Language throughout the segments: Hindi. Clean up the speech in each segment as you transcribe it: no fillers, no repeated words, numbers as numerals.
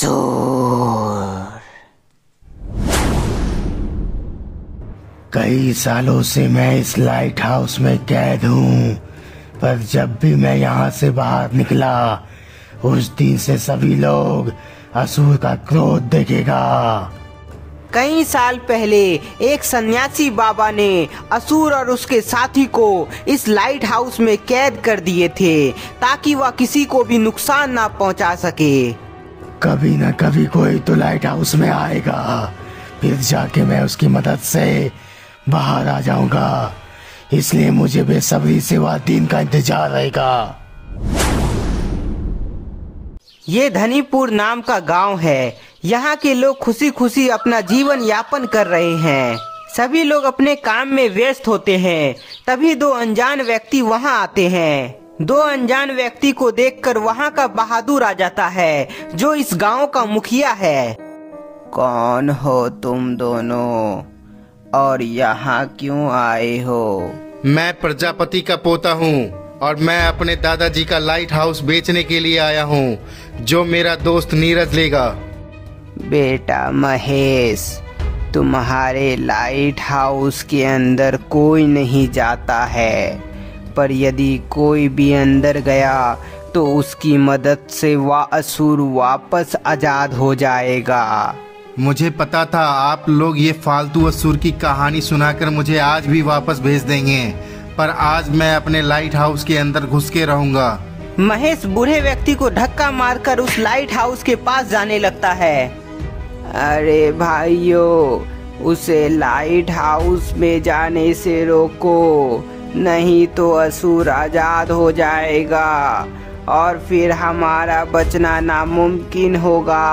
असुर। कई सालों से मैं इस लाइट हाउस में कैद हूँ, पर जब भी मैं यहाँ से बाहर निकला उस दिन से सभी लोग असुर का क्रोध देखेगा। कई साल पहले एक सन्यासी बाबा ने असुर और उसके साथी को इस लाइट हाउस में कैद कर दिए थे ताकि वह किसी को भी नुकसान ना पहुंचा सके। कभी न कभी कोई तो लाइट हाउस में आएगा, फिर जाके मैं उसकी मदद से बाहर आ जाऊंगा, इसलिए मुझे बेसब्री से वह दिन का इंतजार रहेगा। ये धनीपुर नाम का गांव है। यहाँ के लोग खुशी खुशी अपना जीवन यापन कर रहे हैं। सभी लोग अपने काम में व्यस्त होते हैं। तभी दो अनजान व्यक्ति वहाँ आते हैं। दो अनजान व्यक्ति को देखकर वहाँ का बहादुर आ जाता है, जो इस गांव का मुखिया है। कौन हो तुम दोनों और यहाँ क्यों आए हो? मैं प्रजापति का पोता हूँ और मैं अपने दादाजी का लाइट हाउस बेचने के लिए आया हूँ, जो मेरा दोस्त नीरज लेगा। बेटा महेश, तुम्हारे लाइट हाउस के अंदर कोई नहीं जाता है, पर यदि कोई भी अंदर गया तो उसकी मदद से वह असुर वापस आजाद हो जाएगा। मुझे पता था आप लोग ये फालतू असुर की कहानी सुनाकर मुझे आज भी वापस भेज देंगे, पर आज मैं अपने लाइट हाउस के अंदर घुस के रहूंगा। महेश बूढ़े व्यक्ति को धक्का मारकर उस लाइट हाउस के पास जाने लगता है। अरे भाइयों, उसे लाइट हाउस में जाने से रोको, नहीं तो असुर आजाद हो जाएगा और फिर हमारा बचना नामुमकिन होगा।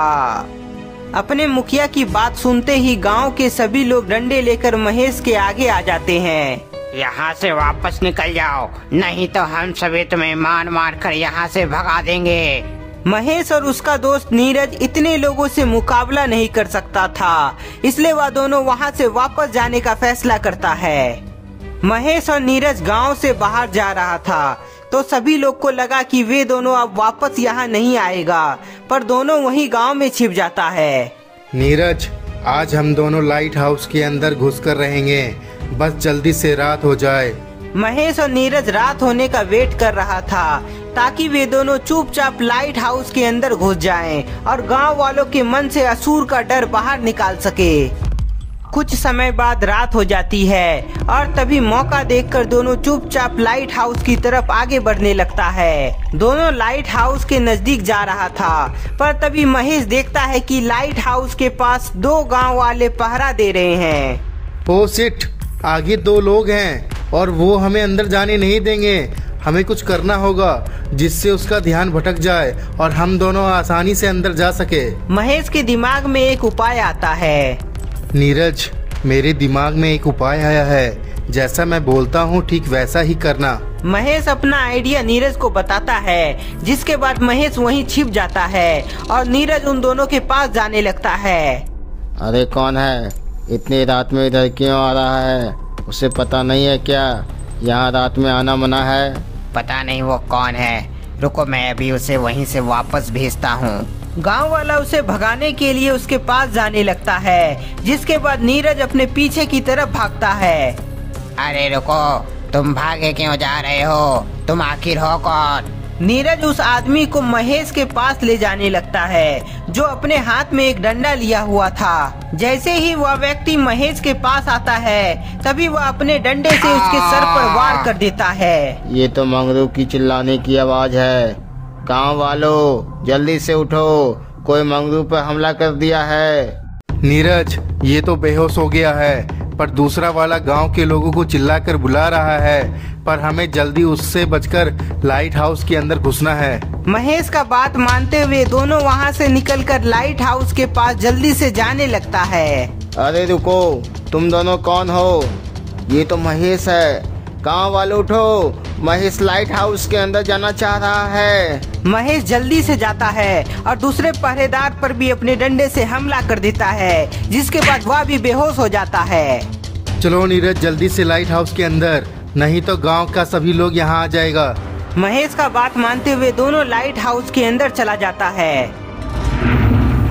अपने मुखिया की बात सुनते ही गांव के सभी लोग डंडे लेकर महेश के आगे आ जाते हैं। यहाँ से वापस निकल जाओ, नहीं तो हम सभी तुम्हें मार मार कर यहाँ से भगा देंगे। महेश और उसका दोस्त नीरज इतने लोगों से मुकाबला नहीं कर सकता था, इसलिए वह दोनों वहाँ से वापस जाने का फैसला करता है। महेश और नीरज गांव से बाहर जा रहा था तो सभी लोग को लगा कि वे दोनों अब वापस यहाँ नहीं आएगा, पर दोनों वहीं गांव में छिप जाता है। नीरज, आज हम दोनों लाइट हाउस के अंदर घुसकर रहेंगे, बस जल्दी से रात हो जाए। महेश और नीरज रात होने का वेट कर रहा था ताकि वे दोनों चुपचाप लाइट हाउस के अंदर घुस जाएं और गांव वालों के मन से असुर का डर बाहर निकाल सके। कुछ समय बाद रात हो जाती है और तभी मौका देखकर दोनों चुपचाप लाइट हाउस की तरफ आगे बढ़ने लगता है। दोनों लाइट हाउस के नजदीक जा रहा था, पर तभी महेश देखता है कि लाइट हाउस के पास दो गांव वाले पहरा दे रहे हैं। ओ शिट, आगे दो लोग हैं और वो हमें अंदर जाने नहीं देंगे। हमें कुछ करना होगा जिससे उसका ध्यान भटक जाए और हम दोनों आसानी से अंदर जा सके। महेश के दिमाग में एक उपाय आता है। नीरज, मेरे दिमाग में एक उपाय आया है, जैसा मैं बोलता हूँ ठीक वैसा ही करना। महेश अपना आइडिया नीरज को बताता है, जिसके बाद महेश वहीं छिप जाता है और नीरज उन दोनों के पास जाने लगता है। अरे कौन है? इतनी रात में इधर क्यों आ रहा है? उसे पता नहीं है क्या यहाँ रात में आना मना है? पता नहीं वो कौन है, रुको मैं अभी उसे वहीं से वापस भेजता हूँ। गांव वाला उसे भगाने के लिए उसके पास जाने लगता है, जिसके बाद नीरज अपने पीछे की तरफ भागता है। अरे रुको, तुम भागे क्यों जा रहे हो? तुम आखिर हो कौन? नीरज उस आदमी को महेश के पास ले जाने लगता है, जो अपने हाथ में एक डंडा लिया हुआ था। जैसे ही वह व्यक्ति महेश के पास आता है, तभी वह अपने डंडे से उसके सर पर वार कर देता है। ये तो मंगरू की चिल्लाने की आवाज है। गांव वालों, जल्दी से उठो, कोई मंगरू पर हमला कर दिया है। नीरज, ये तो बेहोश हो गया है, पर दूसरा वाला गांव के लोगों को चिल्लाकर बुला रहा है, पर हमें जल्दी उससे बचकर लाइट हाउस के अंदर घुसना है। महेश का बात मानते हुए दोनों वहां से निकलकर लाइट हाउस के पास जल्दी से जाने लगता है। अरे रुको, तुम दोनों कौन हो? ये तो महेश है। गांव वालों उठो, महेश लाइट हाउस के अंदर जाना चाह रहा है। महेश जल्दी से जाता है और दूसरे पहरेदार पर भी अपने डंडे से हमला कर देता है, जिसके बाद वह भी बेहोश हो जाता है। चलो नीरज, जल्दी से लाइट हाउस के अंदर, नहीं तो गांव का सभी लोग यहाँ आ जाएगा। महेश का बात मानते हुए दोनों लाइट हाउस के अंदर चला जाता है।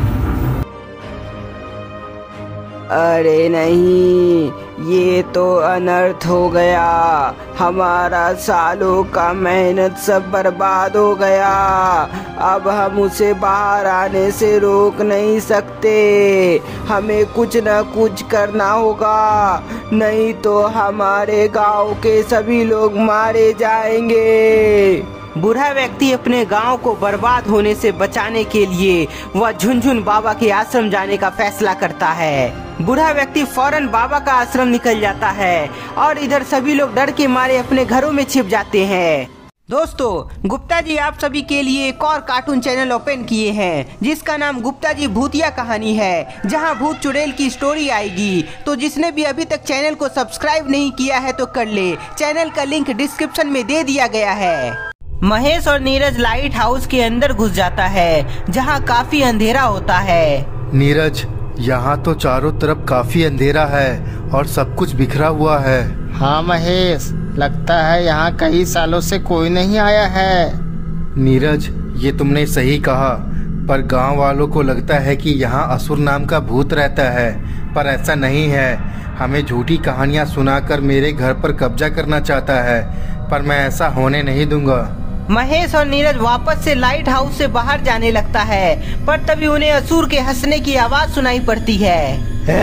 अरे नहीं, ये तो अनर्थ हो गया। हमारा सालों का मेहनत सब बर्बाद हो गया। अब हम उसे बाहर आने से रोक नहीं सकते। हमें कुछ न कुछ करना होगा, नहीं तो हमारे गांव के सभी लोग मारे जाएंगे। बूढ़ा व्यक्ति अपने गांव को बर्बाद होने से बचाने के लिए वह झुनझुन बाबा के आश्रम जाने का फैसला करता है। बूढ़ा व्यक्ति फौरन बाबा का आश्रम निकल जाता है और इधर सभी लोग डर के मारे अपने घरों में छिप जाते हैं। दोस्तों, गुप्ता जी आप सभी के लिए एक और कार्टून चैनल ओपन किए हैं जिसका नाम गुप्ता जी भूतिया कहानी है, जहां भूत चुड़ैल की स्टोरी आएगी। तो जिसने भी अभी तक चैनल को सब्सक्राइब नहीं किया है तो कर ले, चैनल का लिंक डिस्क्रिप्शन में दे दिया गया है। महेश और नीरज लाइट हाउस के अंदर घुस जाता है जहां काफी अंधेरा होता है। नीरज, यहाँ तो चारों तरफ काफी अंधेरा है और सब कुछ बिखरा हुआ है। हाँ महेश, लगता है यहाँ कई सालों से कोई नहीं आया है। नीरज, ये तुमने सही कहा, पर गांव वालों को लगता है कि यहाँ असुर नाम का भूत रहता है, पर ऐसा नहीं है। हमें झूठी कहानियाँ सुनाकर मेरे घर पर कब्जा करना चाहता है, पर मैं ऐसा होने नहीं दूंगा। महेश और नीरज वापस से लाइट हाउस से बाहर जाने लगता है, पर तभी उन्हें असुर के हंसने की आवाज सुनाई पड़ती है।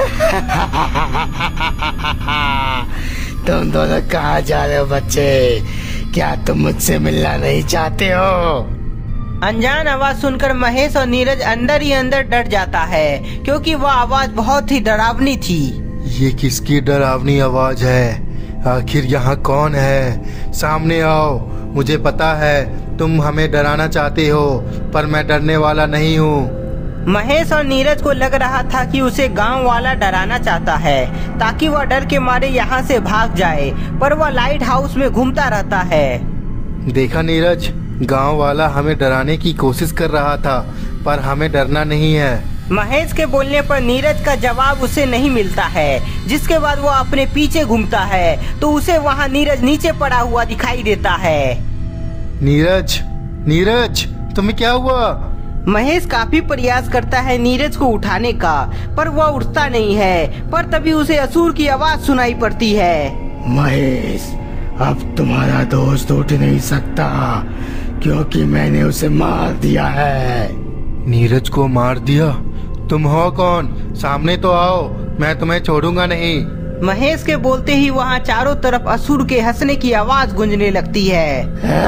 तुम दोनों कहाँ जा रहे हो बच्चे? क्या तुम मुझसे मिलना नहीं चाहते हो? अनजान आवाज सुनकर महेश और नीरज अंदर ही अंदर डर जाता है, क्योंकि वह आवाज बहुत ही डरावनी थी। ये किसकी डरावनी आवाज है? आखिर यहाँ कौन है? सामने आओ। मुझे पता है तुम हमें डराना चाहते हो, पर मैं डरने वाला नहीं हूँ। महेश और नीरज को लग रहा था कि उसे गांव वाला डराना चाहता है ताकि वह डर के मारे यहाँ से भाग जाए, पर वह लाइट हाउस में घूमता रहता है। देखा नीरज, गांव वाला हमें डराने की कोशिश कर रहा था, पर हमें डरना नहीं है। महेश के बोलने पर नीरज का जवाब उसे नहीं मिलता है, जिसके बाद वो अपने पीछे घूमता है तो उसे वहाँ नीरज नीचे पड़ा हुआ दिखाई देता है। नीरज, नीरज, तुम्हें क्या हुआ? महेश काफी प्रयास करता है नीरज को उठाने का, पर वह उठता नहीं है। पर तभी उसे असुर की आवाज सुनाई पड़ती है। महेश, अब तुम्हारा दोस्त उठ नहीं सकता क्योंकि मैंने उसे मार दिया है। नीरज को मार दिया? तुम हो कौन? सामने तो आओ, मैं तुम्हें छोड़ूंगा नहीं। महेश के बोलते ही वहाँ चारों तरफ असुर के हंसने की आवाज गूंजने लगती है।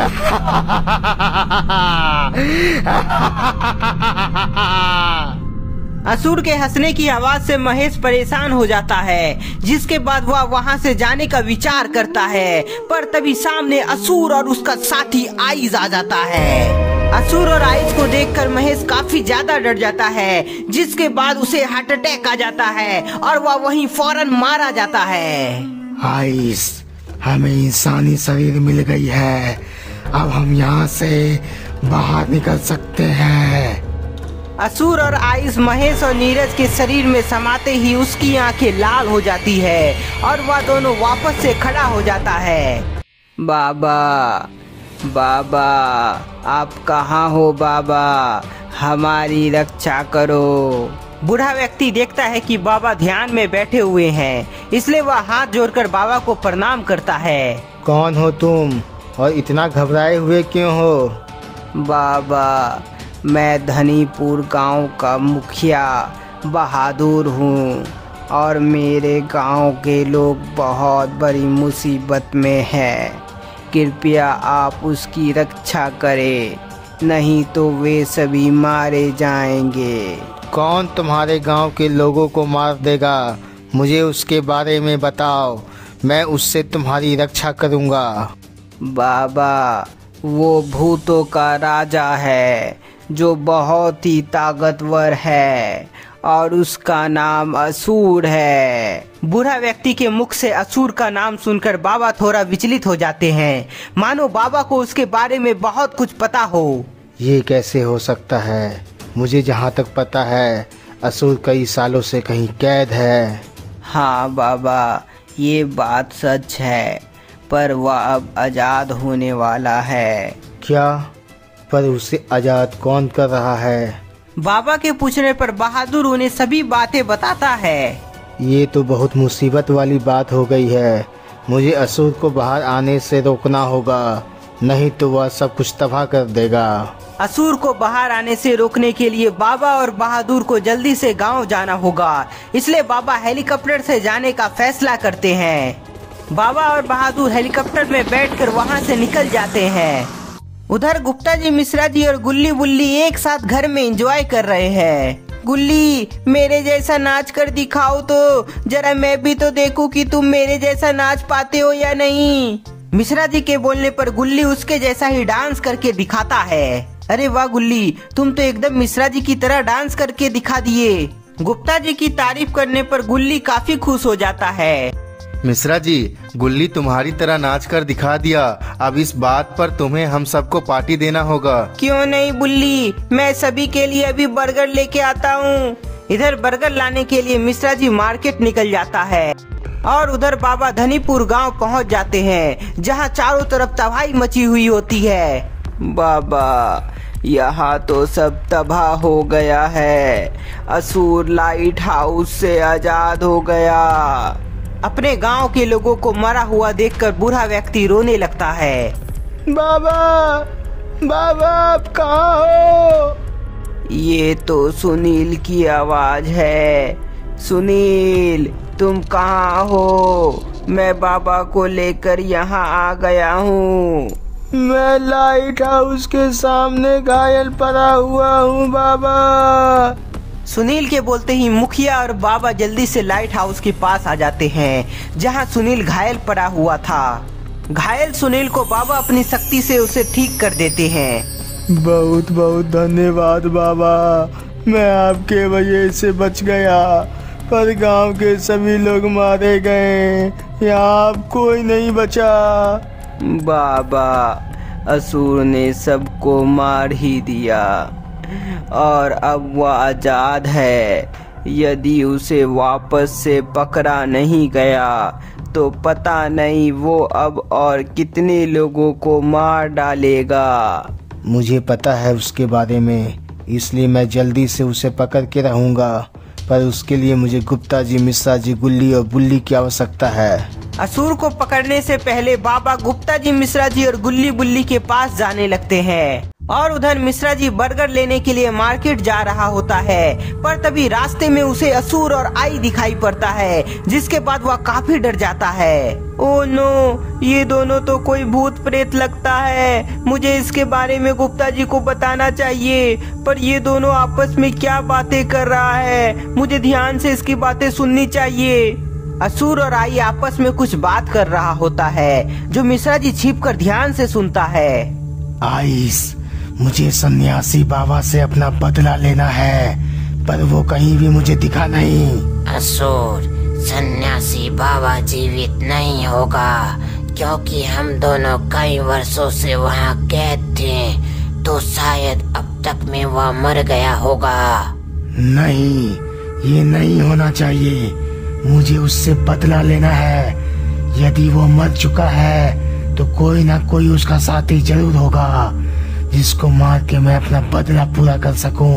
असुर के हंसने की आवाज से महेश परेशान हो जाता है, जिसके बाद वह वहाँ से जाने का विचार करता है, पर तभी सामने असुर और उसका साथी आइज आ जाता है। असुर और आइज को देखकर महेश काफी ज्यादा डर जाता है, जिसके बाद उसे हार्ट अटैक आ जाता है और वह वहीं फौरन मारा जाता है। आइज, हमें इंसानी शरीर मिल गई है, अब हम यहाँ से बाहर निकल सकते हैं। असुर और आइस महेश और नीरज के शरीर में समाते ही उसकी आंखें लाल हो जाती है और वह दोनों वापस से खड़ा हो जाता है। बाबा, बाबा, आप कहाँ हो बाबा? हमारी रक्षा करो। बूढ़ा व्यक्ति देखता है कि बाबा ध्यान में बैठे हुए हैं, इसलिए वह हाथ जोड़कर बाबा को प्रणाम करता है। कौन हो तुम और इतना घबराए हुए क्यों हो? बाबा, मैं धनीपुर गांव का मुखिया बहादुर हूँ और मेरे गांव के लोग बहुत बड़ी मुसीबत में हैं। कृपया आप उसकी रक्षा करें, नहीं तो वे सभी मारे जाएंगे। कौन तुम्हारे गांव के लोगों को मार देगा? मुझे उसके बारे में बताओ, मैं उससे तुम्हारी रक्षा करूँगा। बाबा, वो भूतों का राजा है जो बहुत ही ताकतवर है और उसका नाम असुर है। बूढ़ा व्यक्ति के मुख से असुर का नाम सुनकर बाबा थोड़ा विचलित हो जाते हैं, मानो बाबा को उसके बारे में बहुत कुछ पता हो। ये कैसे हो सकता है? मुझे जहाँ तक पता है असुर कई सालों से कहीं कैद है। हाँ बाबा, ये बात सच है, पर वह अब आज़ाद होने वाला है। क्या? पर उसे आज़ाद कौन कर रहा है? बाबा के पूछने पर बहादुर उन्हें सभी बातें बताता है। ये तो बहुत मुसीबत वाली बात हो गई है। मुझे असुर को बाहर आने से रोकना होगा, नहीं तो वह सब कुछ तबाह कर देगा। असुर को बाहर आने से रोकने के लिए बाबा और बहादुर को जल्दी से गांव जाना होगा, इसलिए बाबा हेलीकॉप्टर से जाने का फैसला करते हैं। बाबा और बहादुर हेलीकॉप्टर में बैठकर वहां से निकल जाते हैं। उधर गुप्ता जी, मिश्रा जी और गुल्ली बुल्ली एक साथ घर में एंजॉय कर रहे हैं। गुल्ली, मेरे जैसा नाच कर दिखाओ तो, जरा मैं भी तो देखूं कि तुम मेरे जैसा नाच पाते हो या नहीं। मिश्रा जी के बोलने पर गुल्ली उसके जैसा ही डांस करके दिखाता है। अरे वाह गुल्ली, तुम तो एकदम मिश्रा जी की तरह डांस करके दिखा दिए। गुप्ता जी की तारीफ करने पर गुल्ली काफी खुश हो जाता है। मिश्रा जी, गुल्ली तुम्हारी तरह नाच कर दिखा दिया। अब इस बात पर तुम्हें हम सबको पार्टी देना होगा। क्यों नहीं बुल्ली, मैं सभी के लिए अभी बर्गर लेके आता हूँ। इधर बर्गर लाने के लिए मिश्रा जी मार्केट निकल जाता है और उधर बाबा धनीपुर गांव पहुंच जाते हैं, जहां चारों तरफ तबाही मची हुई होती है। बाबा, यहाँ तो सब तबाह हो गया है। असुर लाइट हाउस से आजाद हो गया। अपने गांव के लोगों को मरा हुआ देखकर बूढ़ा व्यक्ति रोने लगता है। बाबा, बाबा आप कहाँ हो? ये तो सुनील की आवाज है। सुनील, तुम कहाँ हो? मैं बाबा को लेकर यहाँ आ गया हूँ। मैं लाइट हाउस के सामने घायल पड़ा हुआ हूँ बाबा। सुनील के बोलते ही मुखिया और बाबा जल्दी से लाइट हाउस के पास आ जाते हैं, जहां सुनील घायल पड़ा हुआ था। घायल सुनील को बाबा अपनी शक्ति से उसे ठीक कर देते हैं। बहुत बहुत धन्यवाद बाबा, मैं आपके वजह से बच गया, पर गांव के सभी लोग मारे गए, यहाँ अब कोई नहीं बचा। बाबा, असुर ने सबको मार ही दिया और अब वह आजाद है। यदि उसे वापस से पकड़ा नहीं गया तो पता नहीं वो अब और कितने लोगों को मार डालेगा। मुझे पता है उसके बारे में, इसलिए मैं जल्दी से उसे पकड़ के रहूंगा, पर उसके लिए मुझे गुप्ता जी, मिश्रा जी, गुल्ली और बुल्ली की आवश्यकता है। असुर को पकड़ने से पहले बाबा गुप्ता जी, मिश्रा जी और गुल्ली बुल्ली के पास जाने लगते हैं और उधर मिश्रा जी बर्गर लेने के लिए मार्केट जा रहा होता है, पर तभी रास्ते में उसे असुर और आई दिखाई पड़ता है, जिसके बाद वह काफी डर जाता है। ओह नो, ये दोनों तो कोई भूत प्रेत लगता है। मुझे इसके बारे में गुप्ता जी को बताना चाहिए, पर ये दोनों आपस में क्या बातें कर रहा है, मुझे ध्यान से इसकी बातें सुननी चाहिए। असुर और आई आपस में कुछ बात कर रहा होता है, जो मिश्रा जी छिपकर ध्यान से सुनता है। आइस, मुझे सन्यासी बाबा से अपना बदला लेना है, पर वो कहीं भी मुझे दिखा नहीं। असुर, सन्यासी बाबा जीवित नहीं होगा, क्योंकि हम दोनों कई वर्षों से वहाँ कैद थे, तो शायद अब तक में वह मर गया होगा। नहीं, ये नहीं होना चाहिए। मुझे उससे बदला लेना है। यदि वो मर चुका है तो कोई ना कोई उसका साथी जरूर होगा, जिसको मार के मैं अपना बदला पूरा कर सकूं।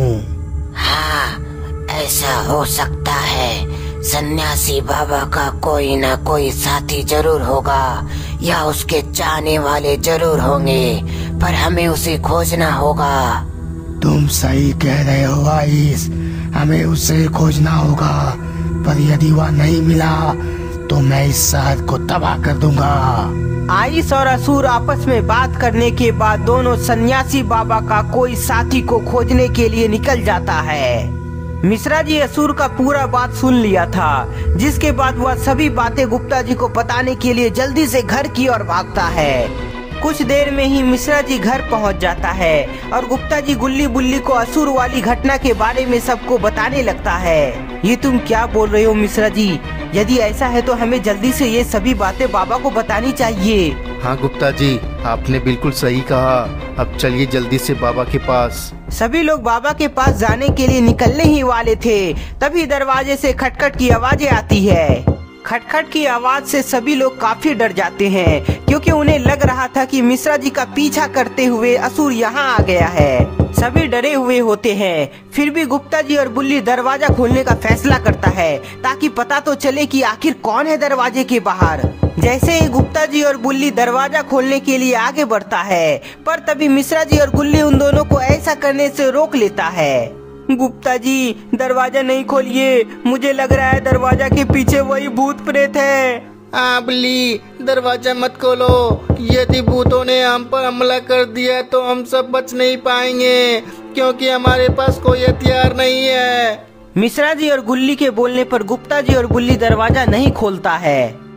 हाँ, ऐसा हो सकता है। सन्यासी बाबा का कोई ना कोई साथी जरूर होगा, या उसके चाहने वाले जरूर होंगे, पर हमें उसे खोजना होगा। तुम सही कह रहे हो आइस, हमें उसे खोजना होगा, पर यदि वह नहीं मिला तो मैं इस शहर को तबाह कर दूंगा। आइस और असुर आपस में बात करने के बाद दोनों सन्यासी बाबा का कोई साथी को खोजने के लिए निकल जाता है। मिश्रा जी असुर का पूरा बात सुन लिया था, जिसके बाद वह सभी बातें गुप्ता जी को बताने के लिए जल्दी से घर की ओर भागता है। कुछ देर में ही मिश्रा जी घर पहुंच जाता है और गुप्ता जी गुल्ली बुल्ली को असुर वाली घटना के बारे में सबको बताने लगता है। ये तुम क्या बोल रहे हो मिश्रा जी? यदि ऐसा है तो हमें जल्दी से ये सभी बातें बाबा को बतानी चाहिए। हाँ गुप्ता जी, आपने बिल्कुल सही कहा। अब चलिए जल्दी से बाबा के पास। सभी लोग बाबा के पास जाने के लिए निकलने ही वाले थे, तभी दरवाजे से खटखट की आवाजें आती है। खटखट की आवाज से सभी लोग काफी डर जाते हैं, क्योंकि उन्हें लग रहा था कि मिश्रा जी का पीछा करते हुए असुर यहाँ आ गया है। सभी डरे हुए होते हैं। फिर भी गुप्ता जी और बुल्ली दरवाजा खोलने का फैसला करता है ताकि पता तो चले कि आखिर कौन है दरवाजे के बाहर। जैसे ही गुप्ता जी और बुल्ली दरवाजा खोलने के लिए आगे बढ़ता है, पर तभी मिश्रा जी और गुल्ली उन दोनों को ऐसा करने से रोक लेता है। गुप्ता जी, दरवाजा नहीं खोलिए, मुझे लग रहा है दरवाजा के पीछे वही भूत प्रेत है। बुल्ली, दरवाजा मत खोलो। यदि भूतों ने हम पर हमला कर दिया तो हम सब बच नहीं पाएंगे, क्योंकि हमारे पास कोई हथियार नहीं है। मिश्रा जी और गुल्ली के बोलने पर गुप्ता जी और बुल्ली दरवाजा नहीं खोलता है।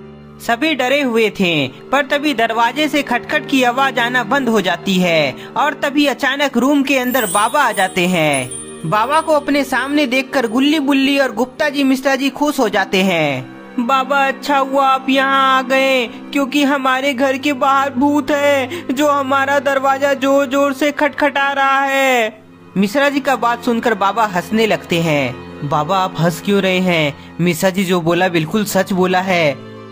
सभी डरे हुए थे, पर तभी दरवाजे से खटखट की आवाज आना बंद हो जाती है और तभी अचानक रूम के अंदर बाबा आ जाते हैं। बाबा को अपने सामने देखकर गुल्ली, बुल्ली और गुप्ता जी, मिश्रा जी खुश हो जाते हैं। बाबा, अच्छा हुआ आप यहाँ आ गए, क्योंकि हमारे घर के बाहर भूत है जो हमारा दरवाजा जोर जोर से खटखटा रहा है। मिश्रा जी का बात सुनकर बाबा हंसने लगते हैं। बाबा, आप हंस क्यों रहे हैं? मिश्रा जी जो बोला बिल्कुल सच बोला है।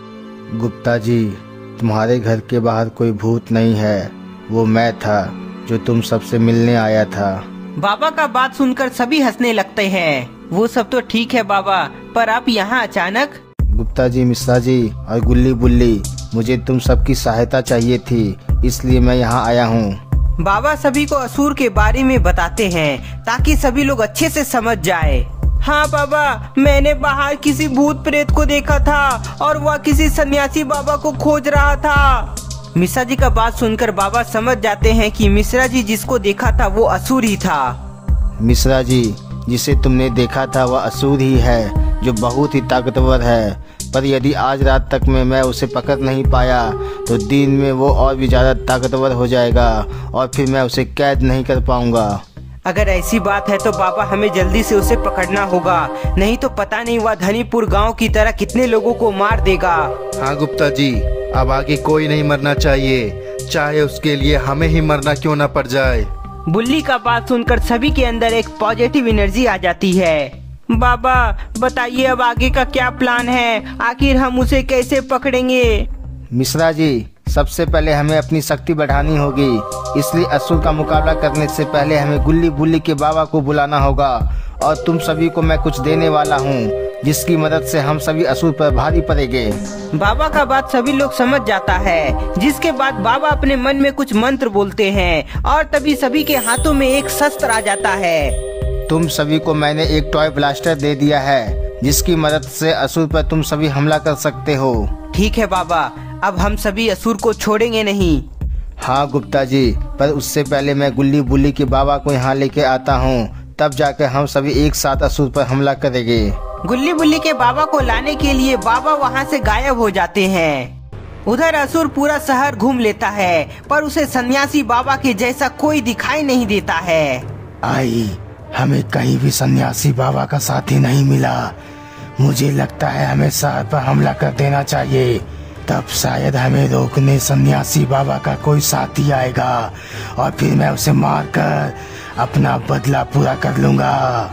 गुप्ता जी, तुम्हारे घर के बाहर कोई भूत नहीं है, वो मैं था जो तुम सबसे मिलने आया था। बाबा का बात सुनकर सभी हंसने लगते हैं। वो सब तो ठीक है बाबा, पर आप यहाँ अचानक? गुप्ता जी, मिश्रा जी और गुल्ली, बुल्ली, मुझे तुम सबकी सहायता चाहिए थी, इसलिए मैं यहाँ आया हूँ। बाबा सभी को असुर के बारे में बताते हैं ताकि सभी लोग अच्छे से समझ जाए। हाँ बाबा, मैंने बाहर किसी भूत प्रेत को देखा था और वह किसी सन्यासी बाबा को खोज रहा था। मिश्रा जी का बात सुनकर बाबा समझ जाते हैं कि मिश्रा जी जिसको देखा था वो असुर ही था। मिश्रा जी, जिसे तुमने देखा था वह असुर ही है, जो बहुत ही ताकतवर है, पर यदि आज रात तक में मैं उसे पकड़ नहीं पाया तो दिन में वो और भी ज्यादा ताकतवर हो जाएगा और फिर मैं उसे कैद नहीं कर पाऊंगा। अगर ऐसी बात है तो बाबा हमें जल्दी से उसे पकड़ना होगा, नहीं तो पता नहीं वह धनीपुर गांव की तरह कितने लोगों को मार देगा। हाँ गुप्ता जी, अब आगे कोई नहीं मरना चाहिए, चाहे उसके लिए हमें ही मरना क्यों न पड़ जाए। बुल्ली का बात सुनकर सभी के अंदर एक पॉजिटिव एनर्जी आ जाती है। बाबा बताइए अब आगे का क्या प्लान है, आखिर हम उसे कैसे पकड़ेंगे? मिश्रा जी, सबसे पहले हमें अपनी शक्ति बढ़ानी होगी, इसलिए असुर का मुकाबला करने से पहले हमें गुल्ली, बुल्ली के बाबा को बुलाना होगा और तुम सभी को मैं कुछ देने वाला हूँ, जिसकी मदद से हम सभी असुर पर भारी पड़ेंगे। बाबा का बात सभी लोग समझ जाता है, जिसके बाद बाबा अपने मन में कुछ मंत्र बोलते हैं और तभी सभी के हाथों में एक शस्त्र आ जाता है। तुम सभी को मैंने एक टॉय ब्लास्टर दे दिया है, जिसकी मदद से असुर पर तुम सभी हमला कर सकते हो। ठीक है बाबा, अब हम सभी असुर को छोड़ेंगे नहीं। हाँ गुप्ता जी, पर उससे पहले मैं गुल्ली, बुल्ली के बाबा को यहाँ लेके आता हूँ, तब जाकर हम सभी एक साथ असुर पर हमला करेंगे। गुल्ली, बुल्ली के बाबा को लाने के लिए बाबा वहाँ से गायब हो जाते हैं। उधर असुर पूरा शहर घूम लेता है, पर उसे सन्यासी बाबा के जैसा कोई दिखाई नहीं देता है। आई, हमें कहीं भी सन्यासी बाबा का साथी नहीं मिला। मुझे लगता है हमें शहर पर हमला कर देना चाहिए, तब शायद हमें रोकने सन्यासी बाबा का कोई साथी आएगा और फिर मैं उसे मारकर अपना बदला पूरा कर लूंगा।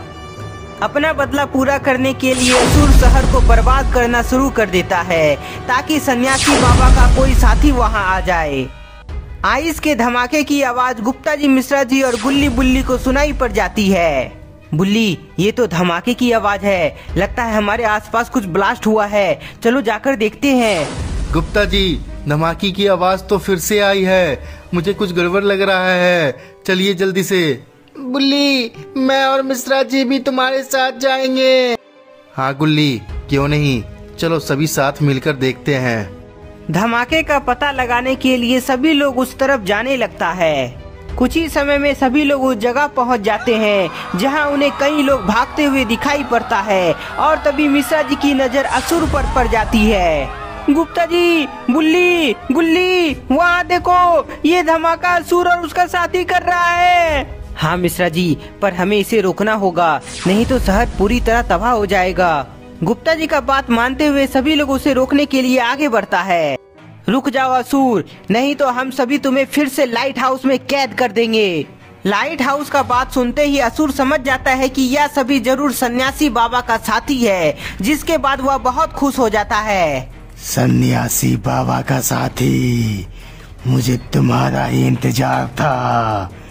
अपना बदला पूरा करने के लिए असुर शहर को बर्बाद करना शुरू कर देता है ताकि सन्यासी बाबा का कोई साथी वहां आ जाए। आइस के धमाके की आवाज गुप्ता जी, मिश्रा जी और गुल्ली, बुल्ली को सुनाई पड़ जाती है। बुल्ली, ये तो धमाके की आवाज है, लगता है हमारे आसपास कुछ ब्लास्ट हुआ है, चलो जाकर देखते हैं। गुप्ता जी, धमाके की आवाज तो फिर से आई है, मुझे कुछ गड़बड़ लग रहा है, चलिए जल्दी से। बुल्ली, मैं और मिश्रा जी भी तुम्हारे साथ जाएंगे। हाँ गुल्ली, क्यों नहीं, चलो सभी साथ मिलकर देखते हैं। धमाके का पता लगाने के लिए सभी लोग उस तरफ जाने लगता है। कुछ ही समय में सभी लोग उस जगह पहुंच जाते हैं जहां उन्हें कई लोग भागते हुए दिखाई पड़ता है और तभी मिश्रा जी की नजर असुर पर पड़ जाती है। गुप्ता जी, बुल्ली, गुल्ली, वहाँ देखो, ये धमाका असुर और उसका साथी कर रहा है। हाँ मिश्रा जी, पर हमें इसे रोकना होगा, नहीं तो शहर पूरी तरह तबाह हो जाएगा। गुप्ता जी का बात मानते हुए सभी लोग उसे रोकने के लिए आगे बढ़ता है। रुक जाओ असुर, नहीं तो हम सभी तुम्हें फिर से लाइट हाउस में कैद कर देंगे। लाइट हाउस का बात सुनते ही असुर समझ जाता है कि यह सभी जरूर सन्यासी बाबा का साथी है, जिसके बाद वह बहुत खुश हो जाता है। सन्यासी बाबा का साथी, मुझे तुम्हारा ही इंतजार था।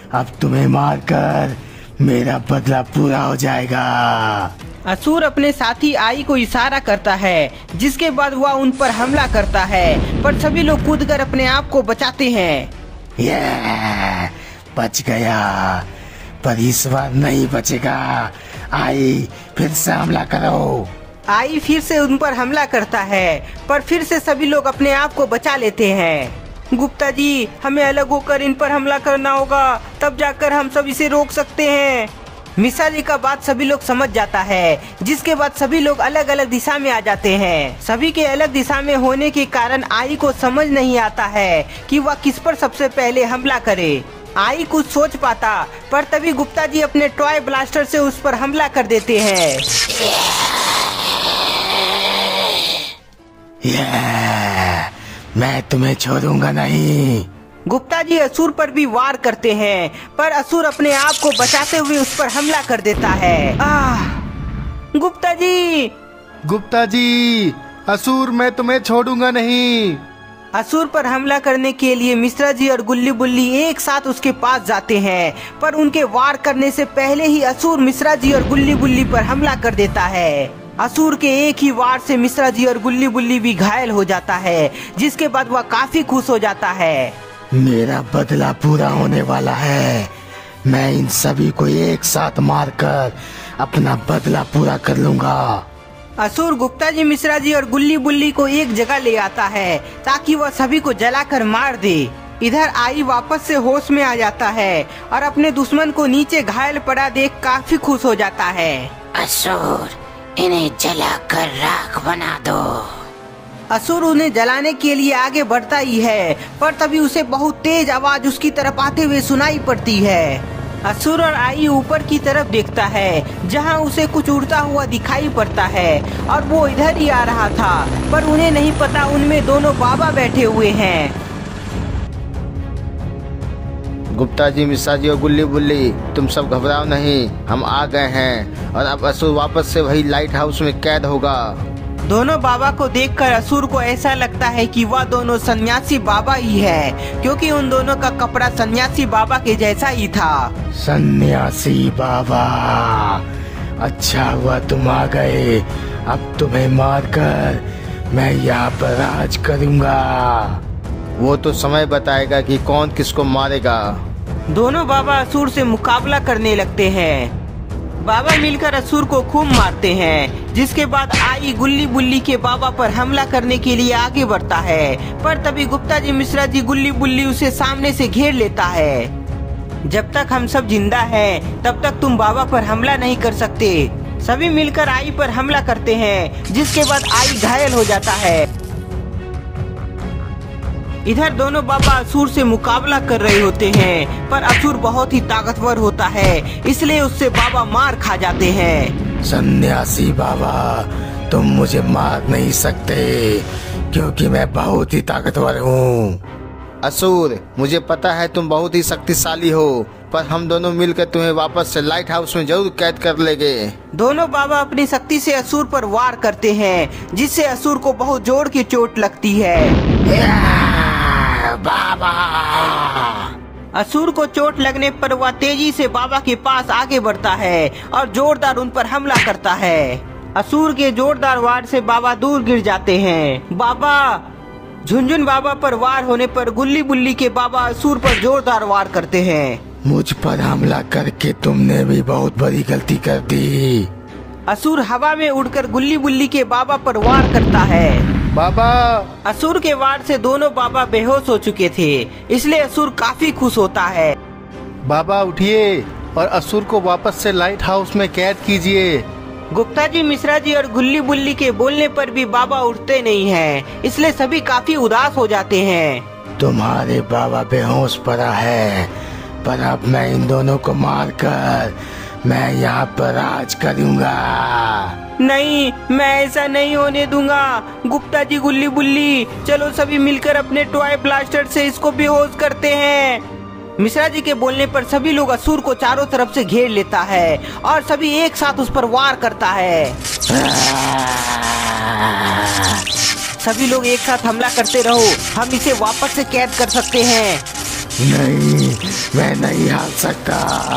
अब तुम्हें मारकर मेरा बदला पूरा हो जाएगा। असुर अपने साथी आई को इशारा करता है, जिसके बाद वह उन पर हमला करता है, पर सभी लोग कूदकर अपने आप को बचाते हैं। ये बच गया, पर इस बार नहीं बचेगा। आई फिर से हमला करो। आई फिर से उन पर हमला करता है, पर फिर से सभी लोग अपने आप को बचा लेते हैं। गुप्ता जी, हमें अलग होकर इन पर हमला करना होगा, तब जाकर हम सब इसे रोक सकते हैं। मिश्रा जी का बात सभी लोग समझ जाता है, जिसके बाद सभी लोग अलग अलग दिशा में आ जाते हैं। सभी के अलग दिशा में होने के कारण आई को समझ नहीं आता है कि वह किस पर सबसे पहले हमला करे। आई कुछ सोच पाता, पर तभी गुप्ता जी अपने टॉय ब्लास्टर से उस पर हमला कर देते हैं। मैं तुम्हें छोड़ूंगा नहीं। गुप्ता जी असुर पर भी वार करते हैं, पर असुर अपने आप को बचाते हुए उस पर हमला कर देता है। गुप्ता जी! गुप्ता जी, असुर मैं तुम्हें छोड़ूंगा नहीं। असुर पर हमला करने के लिए मिश्रा जी और गुल्ली बुल्ली एक साथ उसके पास जाते हैं, पर उनके वार करने से पहले ही असुर मिश्रा जी और गुल्ली बुल्ली पर हमला कर देता है। असुर के एक ही वार से मिश्रा जी और गुल्ली बुल्ली भी घायल हो जाता है, जिसके बाद वह काफी खुश हो जाता है। मेरा बदला पूरा होने वाला है। मैं इन सभी को एक साथ मारकर अपना बदला पूरा कर लूंगा। असुर गुप्ता जी, मिश्रा जी और गुल्ली बुल्ली को एक जगह ले आता है ताकि वह सभी को जलाकर मार दे। इधर आई वापस से होश में आ जाता है और अपने दुश्मन को नीचे घायल पड़ा देख काफी खुश हो जाता है। असुर, इन्हें जलाकर राख बना दो। असुर उन्हें जलाने के लिए आगे बढ़ता ही है, पर तभी उसे बहुत तेज आवाज उसकी तरफ आते हुए सुनाई पड़ती है। असुर और आई ऊपर की तरफ देखता है, जहां उसे कुछ उड़ता हुआ दिखाई पड़ता है, और वो इधर ही आ रहा था, पर उन्हें नहीं पता उनमें दोनों बाबा बैठे हुए हैं। गुप्ता जी, मिश्रा जी और गुल्ली बुल्ली, तुम सब घबराओ नहीं, हम आ गए हैं और अब असुर वापस से वही लाइट हाउस में कैद होगा। दोनों बाबा को देखकर असुर को ऐसा लगता है कि वह दोनों सन्यासी बाबा ही है, क्योंकि उन दोनों का कपड़ा सन्यासी बाबा के जैसा ही था। सन्यासी बाबा, अच्छा हुआ तुम आ गए। अब तुम्हें मारकर मैं यहाँ पर राज करूँगा। वो तो समय बताएगा कि कौन किसको मारेगा। दोनों बाबा असुर से मुकाबला करने लगते हैं। बाबा मिलकर असुर को खूब मारते हैं, जिसके बाद आई गुल्ली बुल्ली के बाबा पर हमला करने के लिए आगे बढ़ता है, पर तभी गुप्ता जी, मिश्रा जी, गुल्ली बुल्ली उसे सामने से घेर लेता है। जब तक हम सब जिंदा हैं, तब तक तुम बाबा पर हमला नहीं कर सकते। सभी मिलकर आई पर हमला करते हैं, जिसके बाद आई घायल हो जाता है। इधर दोनों बाबा असुर से मुकाबला कर रहे होते हैं, पर असुर बहुत ही ताकतवर होता है, इसलिए उससे बाबा मार खा जाते हैं। सन्यासी बाबा, तुम मुझे मार नहीं सकते, क्योंकि मैं बहुत ही ताकतवर हूँ। असुर, मुझे पता है तुम बहुत ही शक्तिशाली हो, पर हम दोनों मिलकर तुम्हें वापस से लाइट हाउस में जरूर कैद कर लेंगे। दोनों बाबा अपनी शक्ति से असुर पर वार करते हैं, जिससे असुर को बहुत जोर की चोट लगती है। बाबा! असुर को चोट लगने पर वह तेजी से बाबा के पास आगे बढ़ता है और जोरदार उन पर हमला करता है। असुर के जोरदार वार से बाबा दूर गिर जाते हैं। बाबा झुनझुन बाबा पर वार होने पर गुल्ली बुल्ली के बाबा असुर पर जोरदार वार करते हैं। मुझ पर हमला करके तुमने भी बहुत बड़ी गलती कर दी। असुर हवा में उड़कर गुल्ली बुल्ली के बाबा पर वार करता है। बाबा! असुर के वार से दोनों बाबा बेहोश हो चुके थे, इसलिए असुर काफी खुश होता है। बाबा उठिए और असुर को वापस से लाइट हाउस में कैद कीजिए। गुप्ता जी, मिश्रा जी और गुल्ली बुल्ली के बोलने पर भी बाबा उठते नहीं हैं, इसलिए सभी काफी उदास हो जाते हैं। तुम्हारे बाबा बेहोश पड़ा है, पर अब मैं इन दोनों को मारकर मैं यहाँ पर राज करूँगा। नहीं, मैं ऐसा नहीं होने दूंगा। गुप्ता जी, गुल्ली बुल्ली, चलो सभी मिलकर अपने टॉय ब्लास्टर से इसको बेहोश करते हैं। मिश्रा जी के बोलने पर सभी लोग असुर को चारों तरफ से घेर लेता है और सभी एक साथ उस पर वार करता है। सभी लोग एक साथ हमला करते रहो, हम इसे वापस से कैद कर सकते हैं। नहीं, मैं नहीं हार सकता।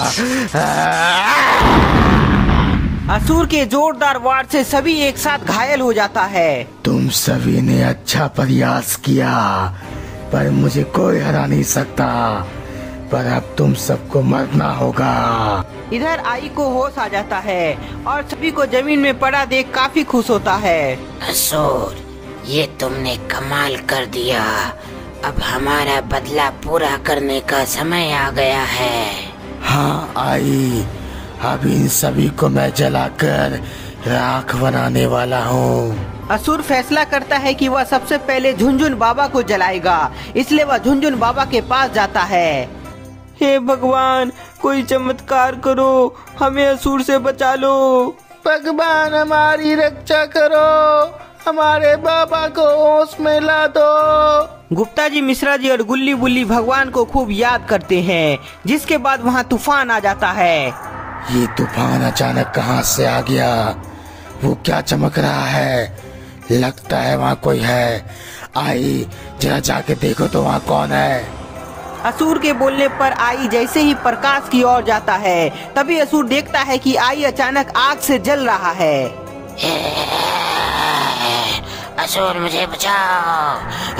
असुर के जोरदार वार से सभी एक साथ घायल हो जाता है। तुम सभी ने अच्छा प्रयास किया, पर मुझे कोई हरा नहीं सकता। पर अब तुम सबको मरना होगा। इधर आई को होश आ जाता है और सभी को जमीन में पड़ा देख काफी खुश होता है। असुर, ये तुमने कमाल कर दिया। अब हमारा बदला पूरा करने का समय आ गया है। हाँ आई, अब इन सभी को मैं जलाकर राख बनाने वाला हूँ। असुर फैसला करता है कि वह सबसे पहले झुनझुन बाबा को जलाएगा, इसलिए वह झुनझुन बाबा के पास जाता है। हे भगवान, कोई चमत्कार करो, हमें असुर से बचा लो। भगवान हमारी रक्षा करो, हमारे बाबा को होश में ला दो। गुप्ता जी, मिश्रा जी और गुल्ली बुल्ली भगवान को खूब याद करते हैं, जिसके बाद वहाँ तूफान आ जाता है। ये तूफान अचानक कहाँ से आ गया? वो क्या चमक रहा है? लगता है वहाँ कोई है। आई, जरा जाके देखो तो वहाँ कौन है। असुर के बोलने पर आई जैसे ही प्रकाश की ओर जाता है, तभी असुर देखता है कि आई अचानक आग से जल रहा है। असुर, मुझे बचाओ।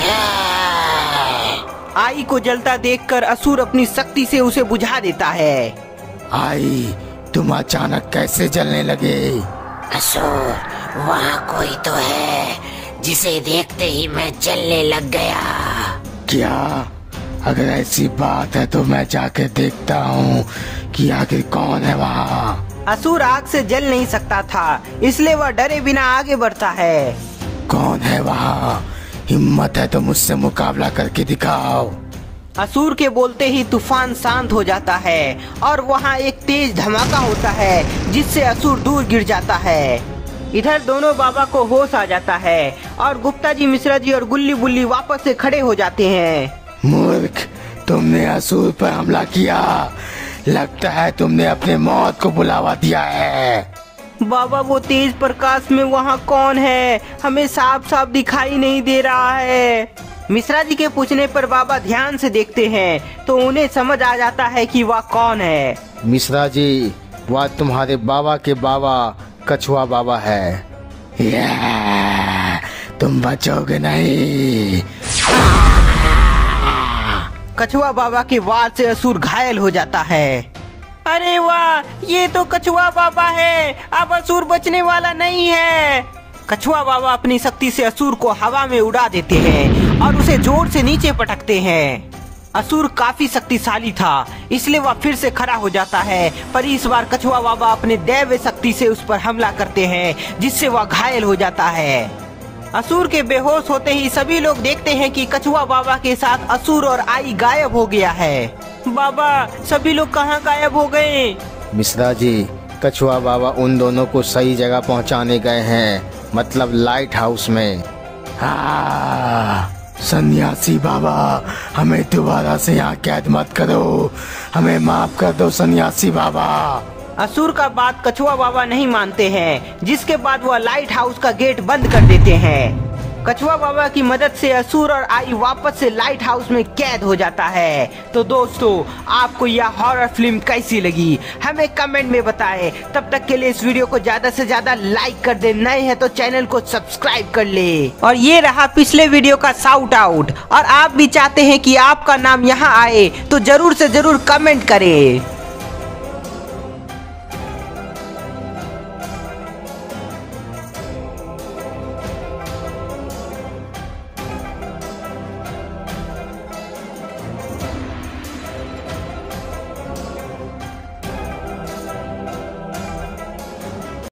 आई को जलता देखकर असुर अपनी शक्ति से उसे बुझा देता है। आई, तुम अचानक कैसे जलने लगे? असुर, वहाँ कोई तो है जिसे देखते ही मैं जलने लग गया। क्या? अगर ऐसी बात है तो मैं जाके देखता हूँ कि आखिर कौन है वहाँ। असुर आग से जल नहीं सकता था, इसलिए वह डरे बिना आगे बढ़ता है। कौन है वहाँ? हिम्मत है तो मुझसे मुकाबला करके दिखाओ। असुर के बोलते ही तूफान शांत हो जाता है और वहाँ एक तेज धमाका होता है, जिससे असुर दूर गिर जाता है। इधर दोनों बाबा को होश आ जाता है और गुप्ता जी, मिश्रा जी और गुल्ली बुल्ली वापस से खड़े हो जाते हैं। मूर्ख, तुमने असुर पर हमला किया। लगता है तुमने अपने मौत को बुलावा दिया है। बाबा, वो तेज प्रकाश में वहाँ कौन है? हमें साफ साफ दिखाई नहीं दे रहा है। मिश्रा जी के पूछने पर बाबा ध्यान से देखते हैं तो उन्हें समझ आ जाता है कि वह कौन है। मिश्रा जी, वह तुम्हारे बाबा के बाबा कछुआ बाबा है। तुम बचोगे नहीं। कछुआ बाबा के वार से असुर घायल हो जाता है। अरे वाह, ये तो कछुआ बाबा है। अब असुर बचने वाला नहीं है। कछुआ बाबा अपनी शक्ति से असुर को हवा में उड़ा देते हैं और उसे जोर से नीचे पटकते हैं। असुर काफी शक्तिशाली था, इसलिए वह फिर से खड़ा हो जाता है, पर इस बार कछुआ बाबा अपने दैव शक्ति से उस पर हमला करते हैं, जिससे वह घायल हो जाता है। असुर के बेहोश होते ही सभी लोग देखते हैं कि कछुआ बाबा के साथ असुर और आई गायब हो गया है। बाबा, सभी लोग कहाँ गायब हो गए? मिश्रा जी, कछुआ बाबा उन दोनों को सही जगह पहुंचाने गए हैं, मतलब लाइट हाउस में। सन्यासी बाबा, हमें दोबारा से यहाँ कैद मत करो। हमें माफ कर दो सन्यासी बाबा। असुर का बात कछुआ बाबा नहीं मानते हैं, जिसके बाद वह लाइट हाउस का गेट बंद कर देते हैं। कछुआ बाबा की मदद से असुर और आई वापस से लाइट हाउस में कैद हो जाता है। तो दोस्तों, आपको यह हॉरर फिल्म कैसी लगी हमें कमेंट में बताएं। तब तक के लिए इस वीडियो को ज्यादा से ज्यादा लाइक कर दे, नए हैं तो चैनल को सब्सक्राइब कर ले। और ये रहा पिछले वीडियो का शाउट आउट। और आप भी चाहते हैं कि आपका नाम यहाँ आए तो जरूर से जरूर कमेंट करें।